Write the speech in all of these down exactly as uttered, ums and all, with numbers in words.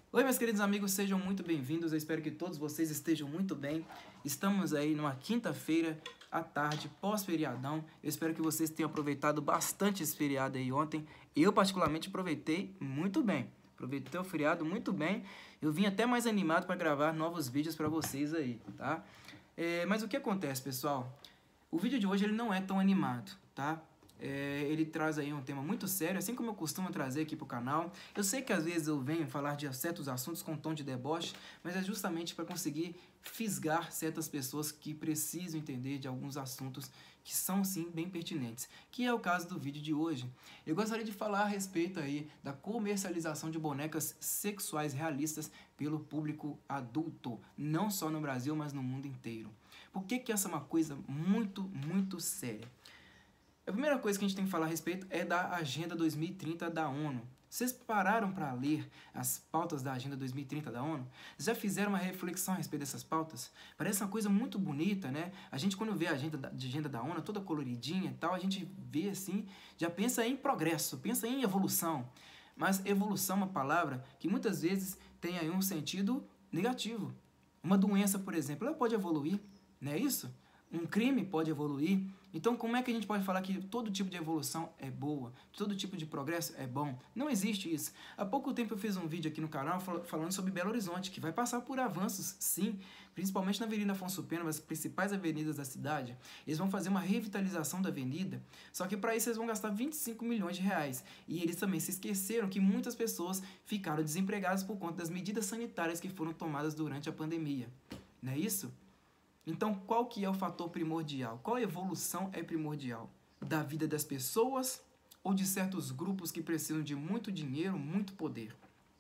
Oi, meus queridos amigos, sejam muito bem-vindos. Eu espero que todos vocês estejam muito bem. Estamos aí numa quinta-feira à tarde, pós-feriadão. Eu espero que vocês tenham aproveitado bastante esse feriado aí ontem. Eu, particularmente, aproveitei muito bem. Aproveitei o feriado muito bem. Eu vim até mais animado para gravar novos vídeos para vocês aí, tá? É, mas o que acontece, pessoal? O vídeo de hoje ele não é tão animado, tá? É, ele traz aí um tema muito sério, assim como eu costumo trazer aqui pro canal. Eu sei que às vezes eu venho falar de certos assuntos com tom de deboche, mas é justamente para conseguir fisgar certas pessoas que precisam entender de alguns assuntos que são sim bem pertinentes, que é o caso do vídeo de hoje. Eu gostaria de falar a respeito aí da comercialização de bonecas sexuais realistas pelo público adulto, não só no Brasil, mas no mundo inteiro. Por que que essa é uma coisa muito, muito séria? A primeira coisa que a gente tem que falar a respeito é da Agenda dois mil e trinta da ONU. Vocês pararam para ler as pautas da Agenda dois mil e trinta da ONU? Já fizeram uma reflexão a respeito dessas pautas? Parece uma coisa muito bonita, né? A gente, quando vê a agenda da, a agenda da ONU, toda coloridinha e tal, a gente vê assim, já pensa em progresso, pensa em evolução. Mas evolução é uma palavra que muitas vezes tem aí um sentido negativo. Uma doença, por exemplo, ela pode evoluir, não é isso? Um crime pode evoluir. Então, como é que a gente pode falar que todo tipo de evolução é boa, todo tipo de progresso é bom? Não existe isso. Há pouco tempo eu fiz um vídeo aqui no canal falando sobre Belo Horizonte, que vai passar por avanços, sim, principalmente na Avenida Afonso Pena, nas principais avenidas da cidade. Eles vão fazer uma revitalização da avenida, só que para isso eles vão gastar vinte e cinco milhões de reais. E eles também se esqueceram que muitas pessoas ficaram desempregadas por conta das medidas sanitárias que foram tomadas durante a pandemia. Não é isso? Então, qual que é o fator primordial? Qual evolução é primordial? Da vida das pessoas ou de certos grupos que precisam de muito dinheiro, muito poder?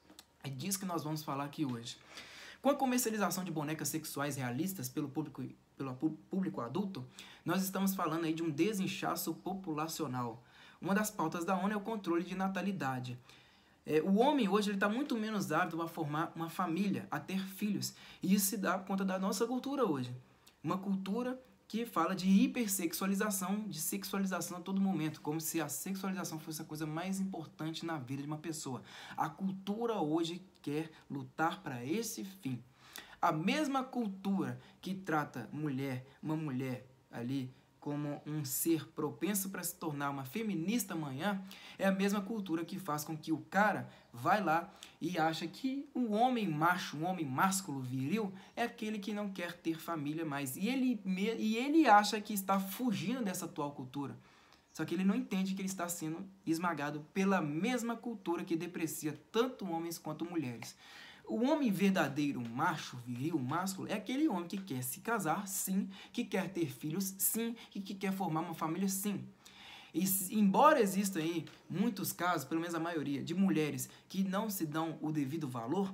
É disso que nós vamos falar aqui hoje. Com a comercialização de bonecas sexuais realistas pelo público, pelo público adulto, nós estamos falando aí de um desinchaço populacional. Uma das pautas da ONU é o controle de natalidade. É, o homem hoje está muito menos ávido a formar uma família, a ter filhos. E isso se dá por conta da nossa cultura hoje. Uma cultura que fala de hipersexualização, de sexualização a todo momento, como se a sexualização fosse a coisa mais importante na vida de uma pessoa. A cultura hoje quer lutar para esse fim. A mesma cultura que trata mulher, uma mulher ali, como um ser propenso para se tornar uma feminista amanhã, é a mesma cultura que faz com que o cara vai lá e acha que o homem macho, um homem másculo, viril, é aquele que não quer ter família mais. E ele, e ele acha que está fugindo dessa atual cultura. Só que ele não entende que ele está sendo esmagado pela mesma cultura que deprecia tanto homens quanto mulheres. O homem verdadeiro, macho, viril, másculo, é aquele homem que quer se casar, sim, que quer ter filhos, sim, e que quer formar uma família, sim. E embora existam aí muitos casos, pelo menos a maioria, de mulheres que não se dão o devido valor,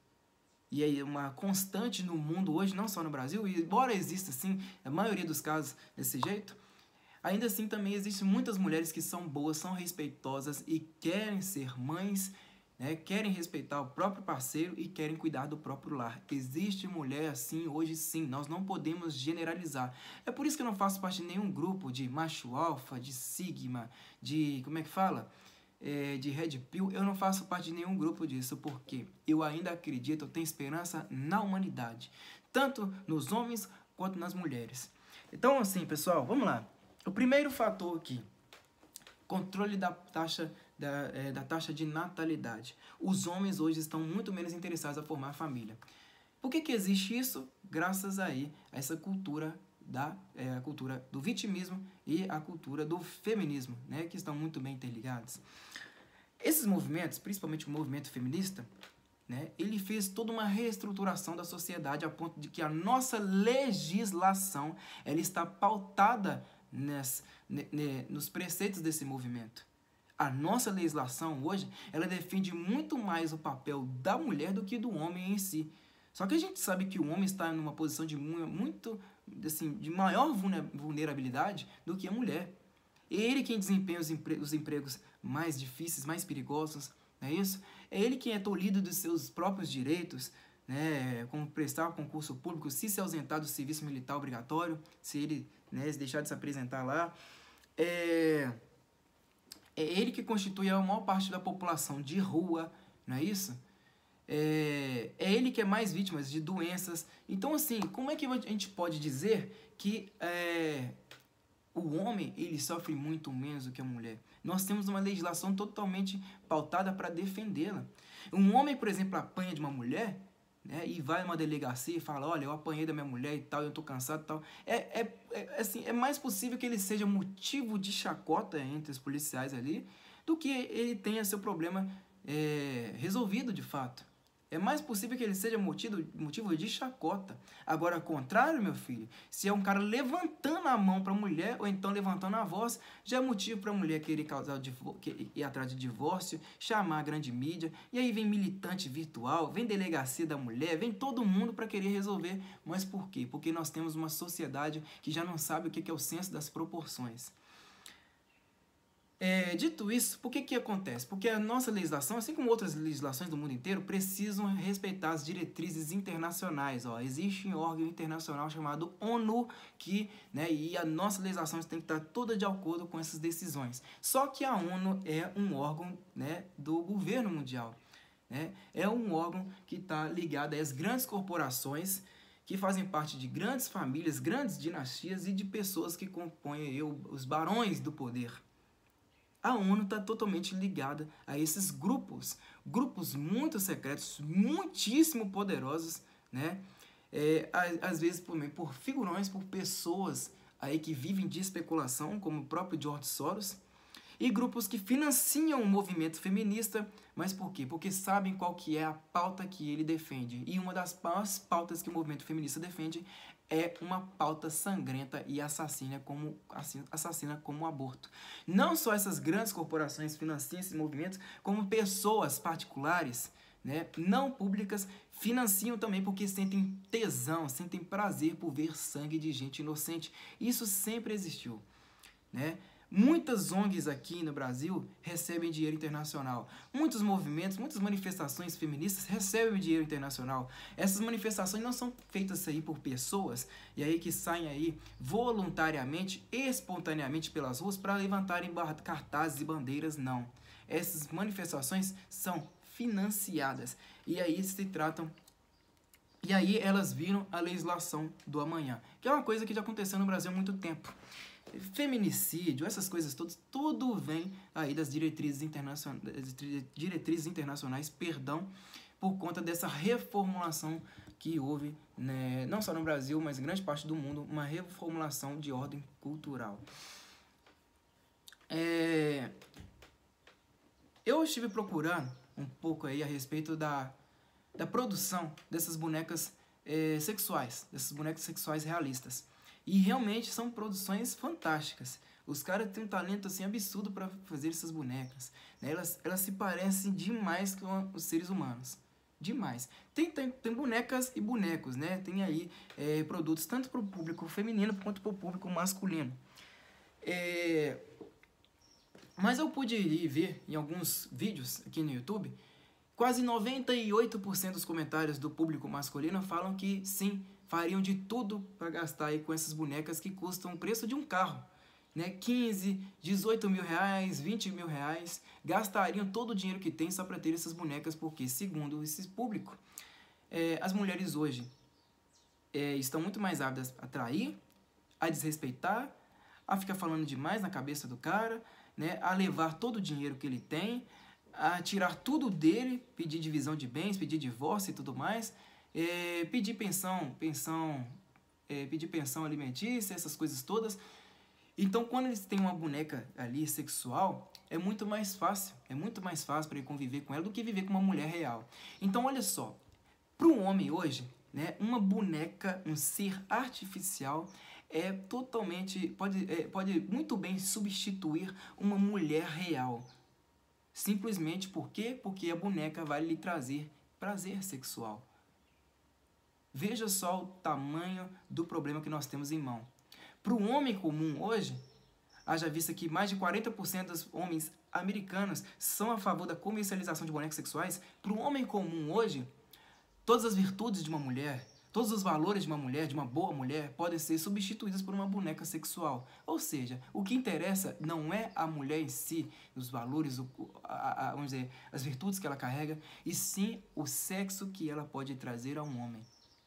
e é uma constante no mundo hoje, não só no Brasil, e embora exista, sim, a maioria dos casos desse jeito, ainda assim também existem muitas mulheres que são boas, são respeitosas e querem ser mães, né, querem respeitar o próprio parceiro e querem cuidar do próprio lar. Existe mulher assim hoje sim, nós não podemos generalizar. É por isso que eu não faço parte de nenhum grupo de macho alfa, de sigma, de, como é que fala? É, de red pill. Eu não faço parte de nenhum grupo disso, porque eu ainda acredito, eu tenho esperança na humanidade, tanto nos homens quanto nas mulheres. Então assim, pessoal, vamos lá. O primeiro fator aqui, controle da taxa, da, é, da taxa de natalidade. Os homens hoje estão muito menos interessados a formar família. Por que que existe isso? Graças aí a essa cultura, da, é, a cultura do vitimismo e a cultura do feminismo, né, que estão muito bem interligados. Esses movimentos, principalmente o movimento feminista, né, ele fez toda uma reestruturação da sociedade a ponto de que a nossa legislação ela está pautada Nas, ne, ne, nos preceitos desse movimento. A nossa legislação hoje, ela defende muito mais o papel da mulher do que do homem em si. Só que a gente sabe que o homem está numa posição de muito, assim, de maior vulnerabilidade do que a mulher. É ele quem desempenha os, empre os empregos mais difíceis, mais perigosos, não é isso? É ele quem é tolhido dos seus próprios direitos, né, como prestar concurso público, se se ausentar do serviço militar obrigatório, se ele, né, se deixar de se apresentar lá. É, é ele que constitui a maior parte da população de rua, não é isso? É, é ele que é mais vítima de doenças. Então, assim, como é que a gente pode dizer que é, o homem ele sofre muito menos do que a mulher? Nós temos uma legislação totalmente pautada para defendê-la. Um homem, por exemplo, apanha de uma mulher, né, e vai numa delegacia e fala, olha, eu apanhei da minha mulher e tal, eu tô cansado e tal. É, é, é, assim, é mais possível que ele seja motivo de chacota entre os policiais ali do que ele tenha seu problema é, resolvido de fato. É mais possível que ele seja motivo, motivo de chacota. Agora, ao contrário, meu filho, se é um cara levantando a mão para a mulher, ou então levantando a voz, já é motivo para a mulher querer causar ir atrás de divórcio, chamar a grande mídia, e aí vem militante virtual, vem delegacia da mulher, vem todo mundo para querer resolver. Mas por quê? Porque nós temos uma sociedade que já não sabe o que é o senso das proporções. É, dito isso, por que que acontece? Porque a nossa legislação, assim como outras legislações do mundo inteiro, precisam respeitar as diretrizes internacionais. Ó. Existe um órgão internacional chamado ONU, que, né, e a nossa legislação tem que estar toda de acordo com essas decisões. Só que a ONU é um órgão, né, do governo mundial. Né? É um órgão que está ligado às grandes corporações, que fazem parte de grandes famílias, grandes dinastias e de pessoas que compõem aí, os barões do poder. A ONU está totalmente ligada a esses grupos, grupos muito secretos, muitíssimo poderosos, né? É, às vezes por, por figurões, por pessoas aí que vivem de especulação, como o próprio George Soros, e grupos que financiam o movimento feminista, mas por quê? Porque sabem qual que é a pauta que ele defende. E uma das pautas que o movimento feminista defende é uma pauta sangrenta e assassina como, assassina como o aborto. Não só essas grandes corporações financiam esses movimentos, como pessoas particulares, né, não públicas, financiam também porque sentem tesão, sentem prazer por ver sangue de gente inocente. Isso sempre existiu, né? Muitas O N Gs aqui no Brasil recebem dinheiro internacional. Muitos movimentos, muitas manifestações feministas recebem dinheiro internacional. Essas manifestações não são feitas aí por pessoas e aí que saem aí voluntariamente, espontaneamente pelas ruas para levantarem cartazes e bandeiras, não. Essas manifestações são financiadas e aí se tratam e aí elas viram a legislação do amanhã, que é uma coisa que já aconteceu no Brasil há muito tempo. Feminicídio, essas coisas todas, tudo vem aí das diretrizes internacionais, diretrizes internacionais, perdão, por conta dessa reformulação que houve, né, não só no Brasil, mas em grande parte do mundo, uma reformulação de ordem cultural. É... Eu estive procurando um pouco aí a respeito da, da produção dessas bonecas é, sexuais, dessas bonecas sexuais realistas. E realmente são produções fantásticas. Os caras têm um talento assim absurdo para fazer essas bonecas. Né? Elas, elas se parecem demais com os seres humanos. Demais. Tem, tem, tem bonecas e bonecos, né? Tem aí é, produtos tanto para o público feminino quanto para o público masculino. É... Mas eu pude ir ver em alguns vídeos aqui no YouTube, quase noventa e oito por cento dos comentários do público masculino falam que sim, fariam de tudo para gastar aí com essas bonecas que custam o preço de um carro, né? quinze, dezoito mil reais, vinte mil reais, gastariam todo o dinheiro que tem só para ter essas bonecas, porque, segundo esse público, é, as mulheres hoje é, estão muito mais ávidas a trair, a desrespeitar, a ficar falando demais na cabeça do cara, né? A levar todo o dinheiro que ele tem, a tirar tudo dele, pedir divisão de bens, pedir divórcio e tudo mais, É, pedir pensão, pensão, é, pedir pensão alimentícia, essas coisas todas. Então, quando eles têm uma boneca ali sexual, é muito mais fácil, é muito mais fácil para ele conviver com ela do que viver com uma mulher real. Então, olha só, para um homem hoje, né, uma boneca, um ser artificial é totalmente, pode, é, pode muito bem substituir uma mulher real. Simplesmente por quê? Porque a boneca vai lhe trazer prazer sexual. Veja só o tamanho do problema que nós temos em mão. Para o homem comum hoje, haja vista que mais de quarenta por cento dos homens americanos são a favor da comercialização de bonecos sexuais, para o homem comum hoje, todas as virtudes de uma mulher, Todos os valores de uma mulher, de uma boa mulher, podem ser substituídos por uma boneca sexual. Ou seja, o que interessa não é a mulher em si, os valores, o, a, a, vamos dizer, as virtudes que ela carrega, e sim o sexo que ela pode trazer a um homem.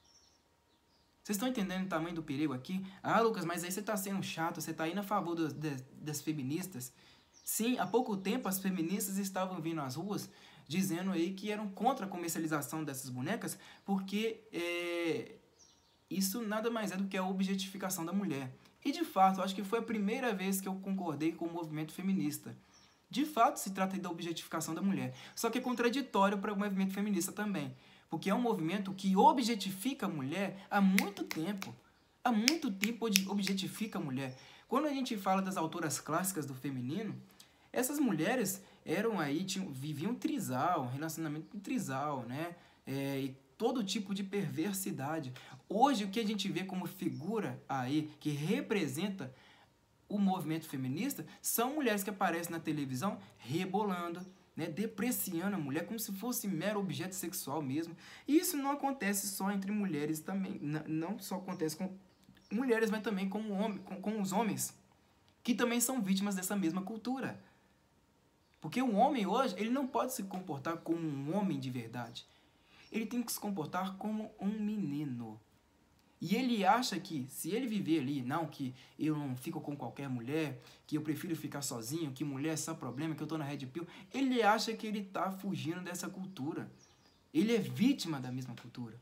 Vocês estão entendendo o tamanho do perigo aqui? Ah, Lucas, mas aí você está sendo chato, você está indo a favor do, de, das feministas. Sim, há pouco tempo as feministas estavam vindo às ruas dizendo aí que eram contra a comercialização dessas bonecas, porque é, isso nada mais é do que a objetificação da mulher. E de fato, eu acho que foi a primeira vez que eu concordei com o movimento feminista. De fato, se trata da objetificação da mulher. Só que é contraditório para o movimento feminista também, porque é um movimento que objetifica a mulher há muito tempo. Há muito tempo objetifica a mulher. Quando a gente fala das autoras clássicas do feminino, essas mulheres eram aí, tinham, viviam trisal, relacionamento trisal, né? É, e todo tipo de perversidade. Hoje, o que a gente vê como figura aí, que representa o movimento feminista, são mulheres que aparecem na televisão rebolando, né? Depreciando a mulher como se fosse mero objeto sexual mesmo. E isso não acontece só entre mulheres também, não só acontece com mulheres, mas também com, o homem, com, com os homens, que também são vítimas dessa mesma cultura. Porque o homem hoje, ele não pode se comportar como um homem de verdade. Ele tem que se comportar como um menino. E ele acha que, se ele viver ali, não, que eu não fico com qualquer mulher, que eu prefiro ficar sozinho, que mulher é só problema, que eu tô na Red Pill, ele acha que ele tá fugindo dessa cultura. Ele é vítima da mesma cultura.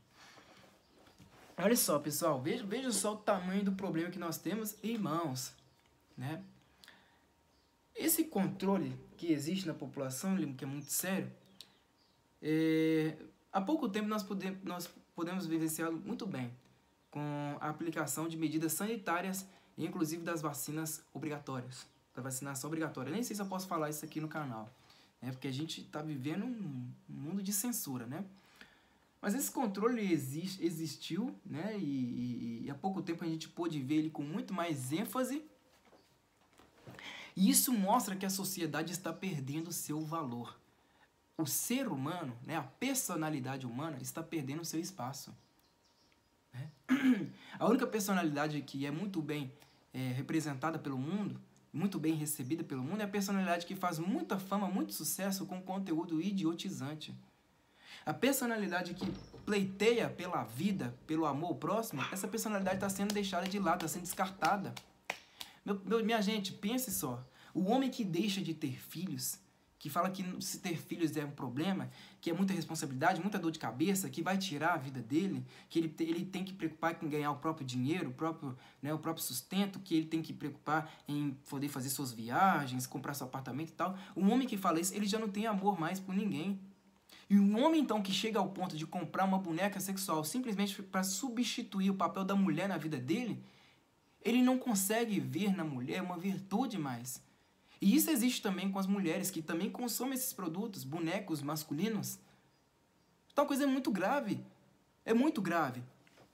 Olha só, pessoal, veja, veja só o tamanho do problema que nós temos em mãos, né? Esse controle que existe na população, que é muito sério, é, há pouco tempo nós podemos, nós podemos vivenciá-lo muito bem com a aplicação de medidas sanitárias, inclusive das vacinas obrigatórias, da vacinação obrigatória. Nem sei se eu posso falar isso aqui no canal, né? Porque a gente está vivendo um mundo de censura, né? Mas esse controle existe, existiu, né? E, e, e há pouco tempo a gente pôde ver ele com muito mais ênfase. E isso mostra que a sociedade está perdendo seu valor. O ser humano, né, a personalidade humana, está perdendo seu espaço. Né? A única personalidade que é muito bem é, representada pelo mundo, muito bem recebida pelo mundo, é a personalidade que faz muita fama, muito sucesso com conteúdo idiotizante. A personalidade que pleiteia pela vida, pelo amor próximo, essa personalidade está sendo deixada de lado, está sendo descartada. Meu, meu, minha gente, pense só. O homem que deixa de ter filhos, que fala que se ter filhos é um problema, que é muita responsabilidade, muita dor de cabeça, que vai tirar a vida dele, que ele, ele tem que preocupar em ganhar o próprio dinheiro, o próprio, né, o próprio sustento, que ele tem que preocupar em poder fazer suas viagens, comprar seu apartamento e tal. Um homem que fala isso, ele já não tem amor mais por ninguém. E um homem, então, que chega ao ponto de comprar uma boneca sexual simplesmente para substituir o papel da mulher na vida dele, ele não consegue ver na mulher uma virtude mais. E isso existe também com as mulheres, que também consomem esses produtos, bonecos masculinos. Então a coisa é muito grave. É muito grave.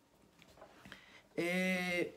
É...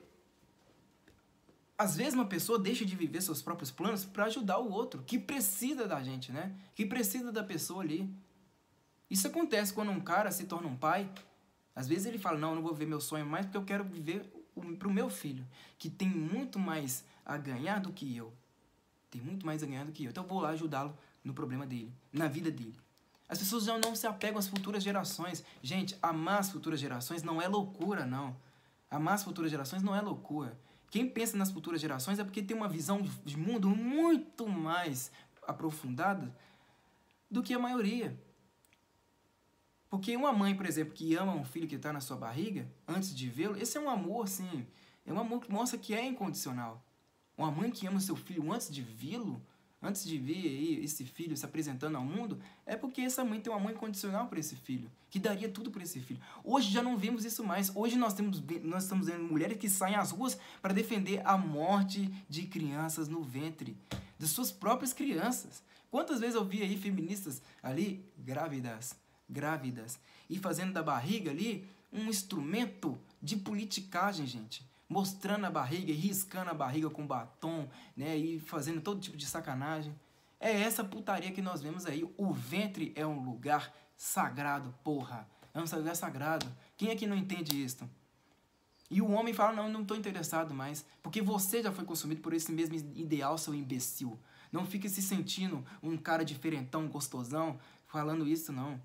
Às vezes uma pessoa deixa de viver seus próprios planos para ajudar o outro, que precisa da gente, né? Que precisa da pessoa ali. Isso acontece quando um cara se torna um pai. Às vezes ele fala, não, eu não vou viver meu sonho mais porque eu quero viver para o meu filho, que tem muito mais a ganhar do que eu. Tem muito mais a ganhar do que eu. Então eu vou lá ajudá-lo no problema dele, na vida dele. As pessoas já não se apegam às futuras gerações. Gente, amar as futuras gerações não é loucura, não. Amar as futuras gerações não é loucura. Quem pensa nas futuras gerações é porque tem uma visão de mundo muito mais aprofundada do que a maioria. Porque uma mãe, por exemplo, que ama um filho que está na sua barriga, antes de vê-lo, esse é um amor, assim, é um amor que mostra que é incondicional. Uma mãe que ama seu filho antes de vê-lo, antes de ver aí esse filho se apresentando ao mundo, é porque essa mãe tem um amor incondicional por esse filho, que daria tudo por esse filho. Hoje já não vemos isso mais. Hoje nós, temos, nós estamos vendo mulheres que saem às ruas para defender a morte de crianças no ventre, de suas próprias crianças. Quantas vezes eu vi aí feministas ali, grávidas, grávidas, e fazendo da barriga ali um instrumento de politicagem, gente. Mostrando a barriga e riscando a barriga com batom, né, e fazendo todo tipo de sacanagem. É essa putaria que nós vemos aí. O ventre é um lugar sagrado, porra. é um lugar sagrado. Quem é que não entende isso? E o homem fala, não, não estou interessado mais, porque você já foi consumido por esse mesmo ideal, seu imbecil. Não fique se sentindo um cara diferentão, gostosão, falando isso, não.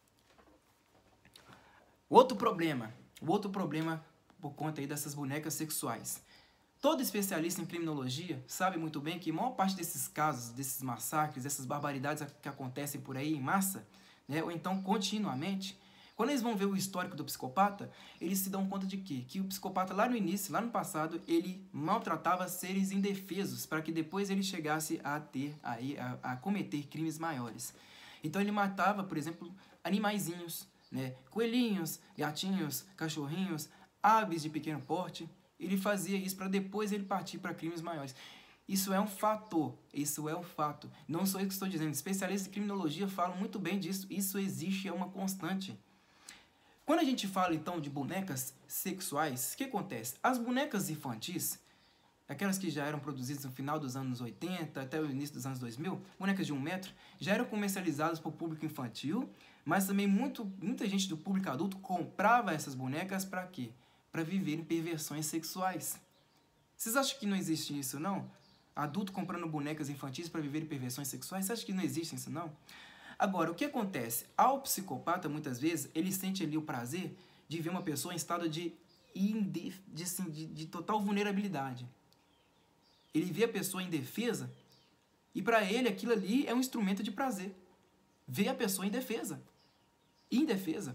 Outro problema, outro problema por conta aí dessas bonecas sexuais. Todo especialista em criminologia sabe muito bem que a maior parte desses casos, desses massacres, dessas barbaridades que acontecem por aí em massa, né, ou então continuamente, quando eles vão ver o histórico do psicopata, eles se dão conta de quê? Que o psicopata lá no início, lá no passado, ele maltratava seres indefesos para que depois ele chegasse a ter, aí, a, a cometer crimes maiores. Então ele matava, por exemplo, animaizinhos, né? Coelhinhos, gatinhos, cachorrinhos, aves de pequeno porte. Ele fazia isso para depois ele partir para crimes maiores. Isso é um fato, isso é um fato. Não sou eu que estou dizendo, especialistas em criminologia falam muito bem disso, isso existe, é uma constante. Quando a gente fala então de bonecas sexuais, o que acontece? As bonecas infantis, aquelas que já eram produzidas no final dos anos oitenta até o início dos anos dois mil, bonecas de um metro, já eram comercializadas para o público infantil, mas também muito, muita gente do público adulto comprava essas bonecas para quê? Para viverem perversões sexuais. Vocês acham que não existe isso, não? Adulto comprando bonecas infantis para viverem perversões sexuais? Você acha que não existe isso, não? Agora, o que acontece? Ao psicopata, muitas vezes, ele sente ali o prazer de ver uma pessoa em estado de, indef... de, assim, de, de total vulnerabilidade. Ele vê a pessoa indefesa e para ele aquilo ali é um instrumento de prazer. Vê a pessoa indefesa. Indefesa.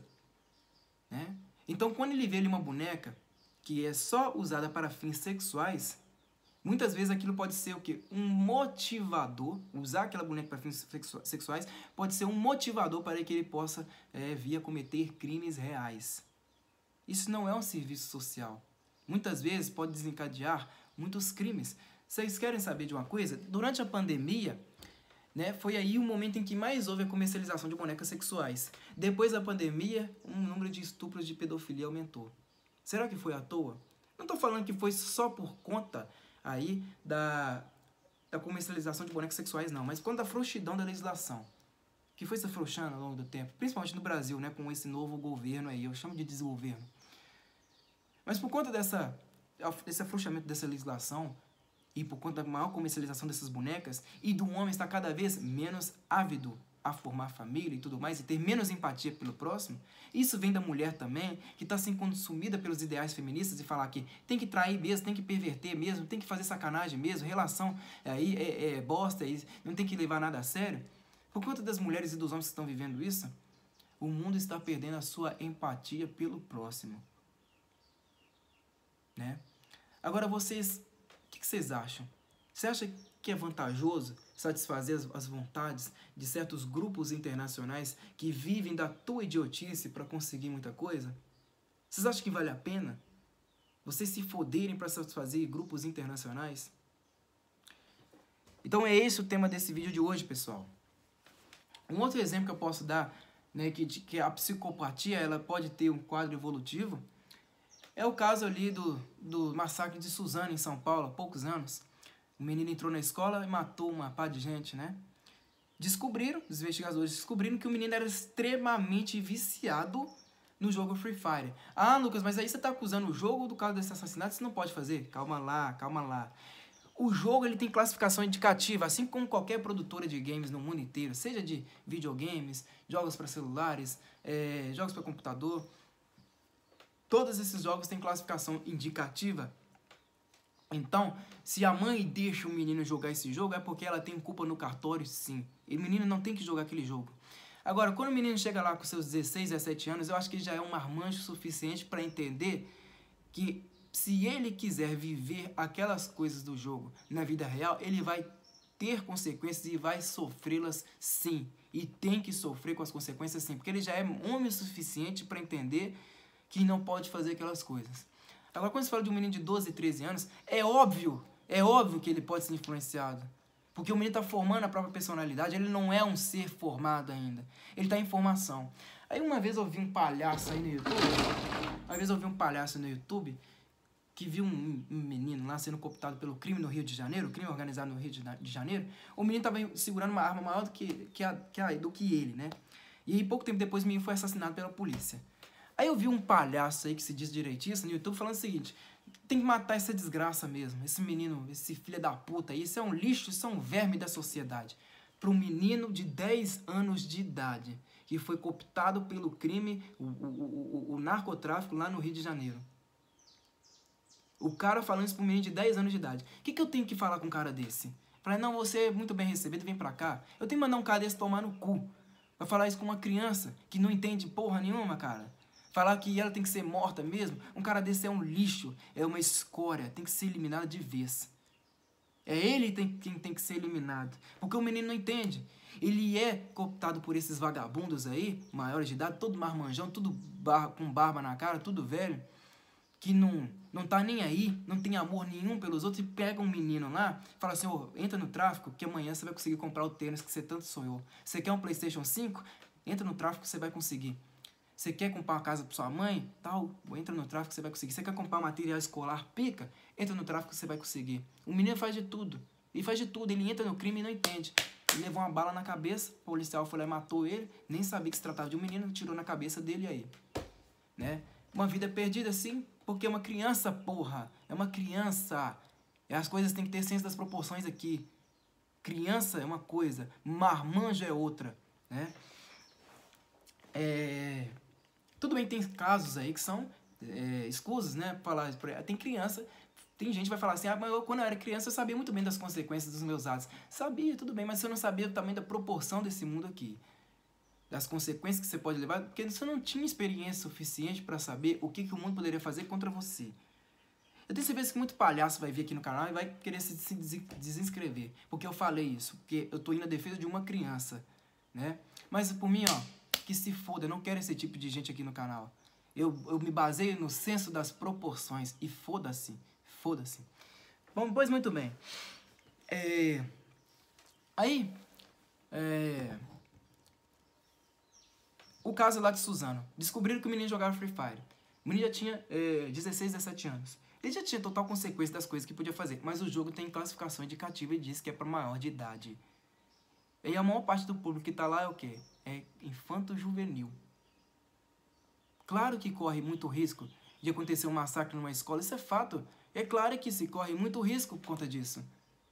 Né? Então, quando ele vê ali uma boneca que é só usada para fins sexuais, muitas vezes aquilo pode ser o quê? Um motivador. Usar aquela boneca para fins sexuais pode ser um motivador para que ele possa é, vir a cometer crimes reais. Isso não é um serviço social. Muitas vezes pode desencadear muitos crimes. Vocês querem saber de uma coisa? Durante a pandemia, né, foi aí o momento em que mais houve a comercialização de bonecas sexuais. Depois da pandemia, o número de estupros de pedofilia aumentou. Será que foi à toa? Não estou falando que foi só por conta aí da, da comercialização de bonecas sexuais, não, mas por conta da frouxidão da legislação, que foi se afrouxando ao longo do tempo, principalmente no Brasil, né, com esse novo governo aí, eu chamo de desgoverno. Mas por conta dessa, desse afrouxamento dessa legislação e por conta da maior comercialização dessas bonecas e do homem estar cada vez menos ávido a formar família e tudo mais, e ter menos empatia pelo próximo, isso vem da mulher também, que está sendo consumida pelos ideais feministas e falar que tem que trair mesmo, tem que perverter mesmo, tem que fazer sacanagem mesmo, relação aí é, é bosta, é, não tem que levar nada a sério. Por conta das mulheres e dos homens que estão vivendo isso, o mundo está perdendo a sua empatia pelo próximo. Né? Agora vocês, o que, que vocês acham? Você acha que é vantajoso satisfazer as, as vontades de certos grupos internacionais que vivem da tua idiotice para conseguir muita coisa? Vocês acham que vale a pena vocês se foderem para satisfazer grupos internacionais? Então é esse o tema desse vídeo de hoje, pessoal. Um outro exemplo que eu posso dar, né, que, que a psicopatia ela pode ter um quadro evolutivo, é o caso ali do, do massacre de Suzano, em São Paulo, há poucos anos. O menino entrou na escola e matou uma pá de gente, né? Descobriram, os investigadores descobriram que o menino era extremamente viciado no jogo Free Fire. Ah, Lucas, mas aí você está acusando o jogo do caso desse assassinato? Você não pode fazer? Calma lá, calma lá. O jogo ele tem classificação indicativa, assim como qualquer produtora de games no mundo inteiro, seja de videogames, jogos para celulares, é, jogos para computador. Todos esses jogos têm classificação indicativa. Então, se a mãe deixa o menino jogar esse jogo, é porque ela tem culpa no cartório, sim. E o menino não tem que jogar aquele jogo. Agora, quando o menino chega lá com seus dezesseis, dezessete anos, eu acho que ele já é um marmanjo suficiente para entender que se ele quiser viver aquelas coisas do jogo na vida real, ele vai ter consequências e vai sofrê-las sim. E tem que sofrer com as consequências sim, porque ele já é homem o suficiente para entender que não pode fazer aquelas coisas. Agora, quando se fala de um menino de doze, treze anos, é óbvio, é óbvio que ele pode ser influenciado. Porque o menino está formando a própria personalidade, ele não é um ser formado ainda. Ele está em formação. Aí uma vez eu vi um palhaço aí no YouTube, uma vez eu vi um palhaço no YouTube que viu um, um menino lá sendo cooptado pelo crime no Rio de Janeiro, crime organizado no Rio de Janeiro. O menino estava segurando uma arma maior do que, que, a, que a, do que ele, né? E aí, pouco tempo depois, o menino foi assassinado pela polícia. Aí eu vi um palhaço aí que se diz direitista no YouTube falando o seguinte: tem que matar essa desgraça mesmo. Esse menino, esse filho da puta, isso é um lixo, isso é um verme da sociedade. Para um menino de dez anos de idade, que foi cooptado pelo crime, o, o, o, o narcotráfico lá no Rio de Janeiro. O cara falando isso para um menino de dez anos de idade. O que, que eu tenho que falar com um cara desse? Falar, não, você é muito bem recebido, vem pra cá. Eu tenho que mandar um cara desse tomar no cu. Vai falar isso com uma criança que não entende porra nenhuma, cara. Falar que ela tem que ser morta mesmo. Um cara desse é um lixo, é uma escória, tem que ser eliminado de vez. É ele quem tem, tem que ser eliminado. Porque o menino não entende. Ele é cooptado por esses vagabundos aí, maiores de idade, todo marmanjão, tudo bar, com barba na cara, tudo velho, que não, não tá nem aí, não tem amor nenhum pelos outros, e pega um menino lá, fala assim, ô, entra no tráfico, que amanhã você vai conseguir comprar o tênis que você tanto sonhou. Você quer um PlayStation cinco? Entra no tráfico que você vai conseguir. Você quer comprar uma casa para sua mãe? Tal, entra no tráfico que você vai conseguir. Você quer comprar material escolar? Pica? Entra no tráfico que você vai conseguir. O menino faz de tudo. Ele faz de tudo. Ele entra no crime e não entende. Ele levou uma bala na cabeça, o policial foi lá e matou ele, nem sabia que se tratava de um menino, tirou na cabeça dele aí. Né? Uma vida perdida, sim, porque é uma criança, porra. É uma criança. E as coisas têm que ter senso das proporções aqui. Criança é uma coisa, marmanjo é outra. Né? É... Tudo bem, tem casos aí que são é, escusos, né? Falar, tem criança, tem gente que vai falar assim, ah, mas eu, quando eu era criança eu sabia muito bem das consequências dos meus atos. Sabia, tudo bem, mas você não sabia o tamanho da proporção desse mundo aqui. Das consequências que você pode levar, porque você não tinha experiência suficiente para saber o que, que o mundo poderia fazer contra você. Eu tenho certeza que muito palhaço vai vir aqui no canal e vai querer se, se desinscrever, porque eu falei isso, porque eu tô indo na defesa de uma criança, né? Mas por mim, ó, que se foda, eu não quero esse tipo de gente aqui no canal. Eu, eu me baseio no senso das proporções e foda-se, foda-se. Bom, pois muito bem. É... Aí, é... o caso lá de Suzano. Descobriram que o menino jogava Free Fire. O menino já tinha é, dezesseis, dezessete anos. Ele já tinha total consequência das coisas que podia fazer, mas o jogo tem classificação indicativa e diz que é para maior de idade. E a maior parte do público que tá lá é o quê? É infanto-juvenil. Claro que corre muito risco de acontecer um massacre numa escola, isso é fato. É claro que se corre muito risco por conta disso.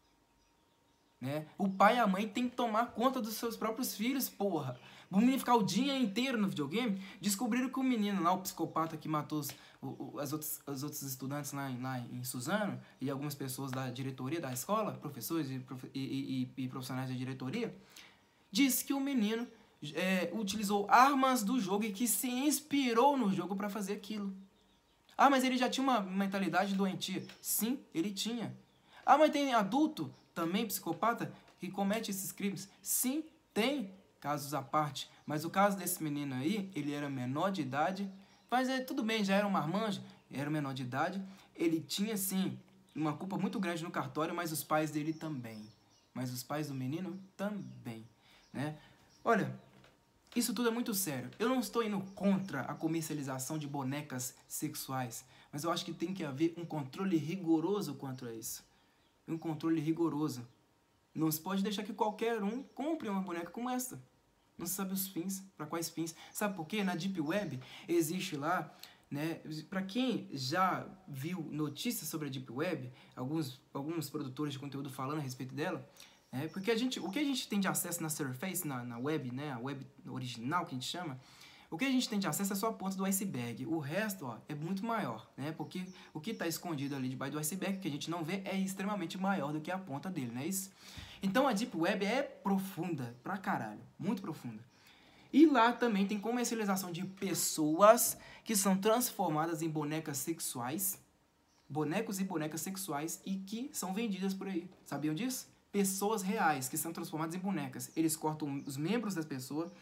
Né? O pai e a mãe tem que tomar conta dos seus próprios filhos, porra. O menino ficar o dia inteiro no videogame, descobriram que o menino lá, o psicopata que matou os, o, as, outros, as outros estudantes lá, lá em Suzano, e algumas pessoas da diretoria da escola, professores e, e, e, e profissionais da diretoria, disse que o menino é, utilizou armas do jogo e que se inspirou no jogo para fazer aquilo. Ah, mas ele já tinha uma mentalidade doentia. Sim, ele tinha. Ah, mas tem adulto também, psicopata, que comete esses crimes? Sim, tem casos à parte. Mas o caso desse menino aí, ele era menor de idade. Mas é, tudo bem, já era um marmanjo, era menor de idade. Ele tinha, sim, uma culpa muito grande no cartório, mas os pais dele também. Mas os pais do menino também. Né? Olha, isso tudo é muito sério. Eu não estou indo contra a comercialização de bonecas sexuais, mas eu acho que tem que haver um controle rigoroso quanto a isso. Um controle rigoroso. Não se pode deixar que qualquer um compre uma boneca como essa. Não se sabe os fins, para quais fins. Sabe por quê? Na Deep Web existe lá, né? Para quem já viu notícias sobre a Deep Web, alguns, alguns produtores de conteúdo falando a respeito dela, é, porque a gente, o que a gente tem de acesso na Surface, na, na web, né, a web original que a gente chama, o que a gente tem de acesso é só a ponta do iceberg. O resto, ó, é muito maior, né? Porque o que está escondido ali debaixo do iceberg, que a gente não vê, é extremamente maior do que a ponta dele, não é isso? Então a Deep Web é profunda, pra caralho, muito profunda. E lá também tem comercialização de pessoas que são transformadas em bonecas sexuais, bonecos e bonecas sexuais, e que são vendidas por aí. Sabiam disso? Pessoas reais que são transformadas em bonecas. Eles cortam os membros das pessoas,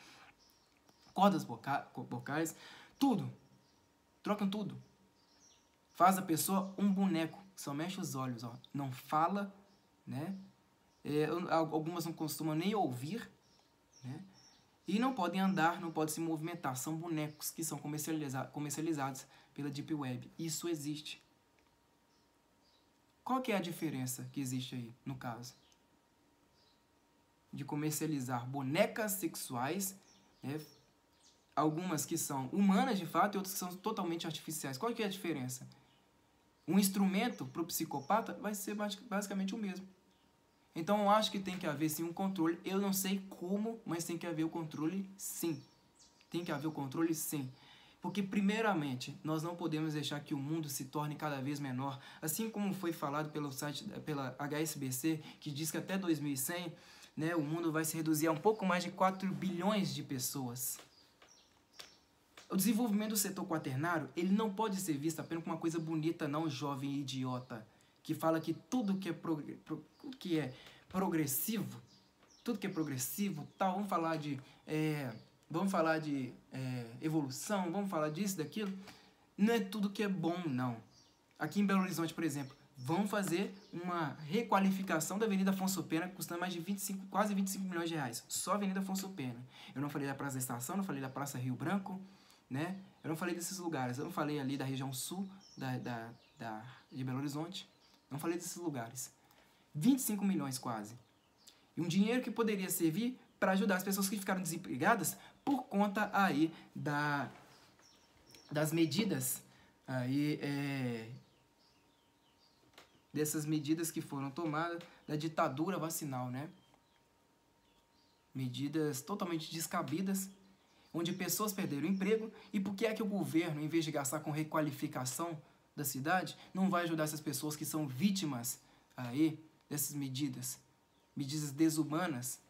cordas vocais, tudo. Trocam tudo. Faz a pessoa um boneco. Só mexe os olhos, ó. Não fala, né? É, algumas não costumam nem ouvir, né? E não podem andar, não podem se movimentar. São bonecos que são comercializa comercializados pela Deep Web. Isso existe. Qual que é a diferença que existe aí, no caso? De comercializar bonecas sexuais, né, algumas que são humanas de fato e outras que são totalmente artificiais. Qual que é a diferença? Um instrumento para o psicopata vai ser basicamente o mesmo. Então eu acho que tem que haver sim um controle. Eu não sei como, mas tem que haver o controle sim. Tem que haver o controle sim. Porque primeiramente, nós não podemos deixar que o mundo se torne cada vez menor. Assim como foi falado pelo site, pela H S B C, que diz que até dois mil e cem, né, o mundo vai se reduzir a um pouco mais de quatro bilhões de pessoas. O desenvolvimento do setor quaternário, ele não pode ser visto apenas como uma coisa bonita, não, jovem idiota, que fala que tudo que é, prog pro que é progressivo, tudo que é progressivo, tal, vamos falar de, é, vamos falar de é, evolução, vamos falar disso, daquilo, não é tudo que é bom, não. Aqui em Belo Horizonte, por exemplo, vão fazer uma requalificação da Avenida Afonso Pena, custando mais de vinte e cinco, quase vinte e cinco milhões de reais, só a Avenida Afonso Pena. Eu não falei da Praça da Estação, não falei da Praça Rio Branco, né? Eu não falei desses lugares, eu não falei ali da região sul da, da, da, de Belo Horizonte, não falei desses lugares. vinte e cinco milhões quase. E um dinheiro que poderia servir para ajudar as pessoas que ficaram desempregadas por conta aí da, das medidas, aí, é, dessas medidas que foram tomadas da ditadura vacinal, né? Medidas totalmente descabidas, onde pessoas perderam o emprego, e por que é que o governo, em vez de gastar com requalificação da cidade, não vai ajudar essas pessoas que são vítimas aí dessas medidas, medidas desumanas?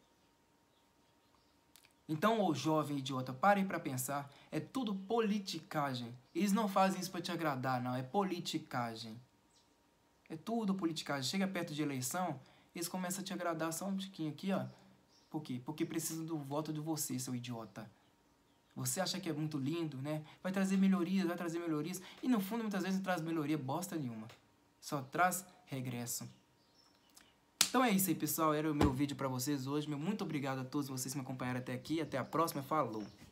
Então, ô jovem idiota, parem para pensar, é tudo politicagem. Eles não fazem isso para te agradar, não, é politicagem. É tudo politicagem. Chega perto de eleição, eles começam a te agradar só um tiquinho aqui, ó. Por quê? Porque precisam do voto de você, seu idiota. Você acha que é muito lindo, né? Vai trazer melhorias, vai trazer melhorias. E no fundo, muitas vezes não traz melhoria bosta nenhuma. Só traz regresso. Então é isso aí, pessoal. Era o meu vídeo pra vocês hoje. Meu muito obrigado a todos vocês que me acompanharam até aqui. Até a próxima. Falou!